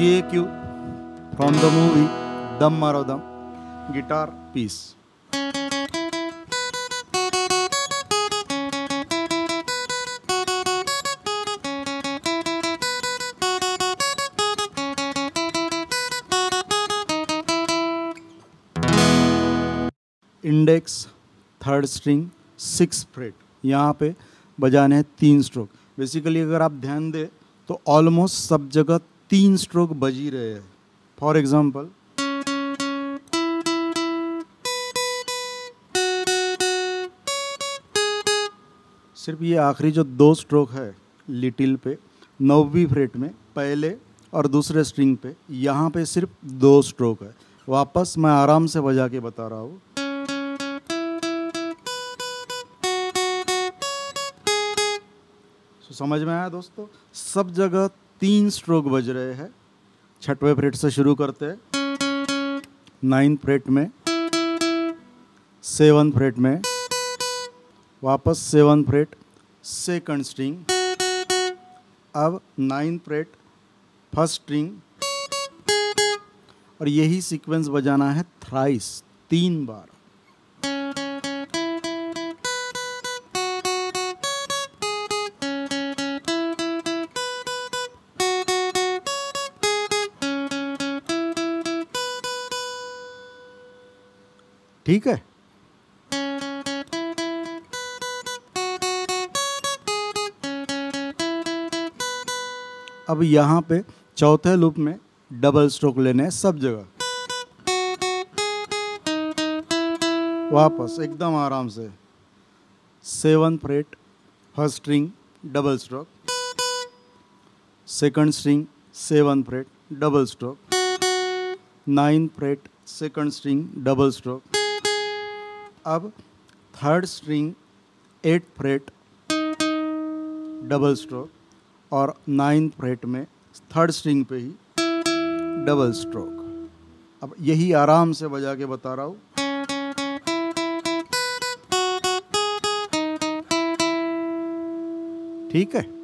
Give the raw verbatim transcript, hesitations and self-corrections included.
G A Q from the movie Dum Maro Dum, guitar piece. Index, third string, six fret, यहाँ पे बजाने हैं तीन stroke. Basically अगर आप ध्यान दें तो ऑलमोस्ट सब जगह तीन स्ट्रोक बज ही रहे हैं। फॉर एग्जाम्पल, सिर्फ ये आखिरी जो दो स्ट्रोक है लिटिल पे, नौवीं फ्रेट में पहले और दूसरे स्ट्रिंग पे, यहाँ पे सिर्फ दो स्ट्रोक है। वापस मैं आराम से बजा के बता रहा हूँ। तो समझ में आया दोस्तों? सब जगह तीन स्ट्रोक बज रहे हैं। छठवें फ्रेट से शुरू करते हैं, नाइन्थ फ्रेट में, सेवन्थ फ्रेट में, वापस सेवन्थ फ्रेट, सेकंड स्ट्रिंग, अब नाइन्थ फ्रेट, फर्स्ट स्ट्रिंग, और यही सीक्वेंस बजाना है थ्राइस, तीन बार। ठीक है? अब यहाँ पे चौथे लूप में डबल स्ट्रोक लेने हैं सब जगह। वापस एकदम आराम से, seven fret, first string, double stroke, second string, seven fret, double stroke, nine fret, second string, double stroke, अब third string, eight fret, double stroke, और नाइन्थ फ्रेट में थर्ड स्ट्रिंग पे ही डबल स्ट्रोक। अब यही आराम से बजा के बता रहा हूँ। ठीक है?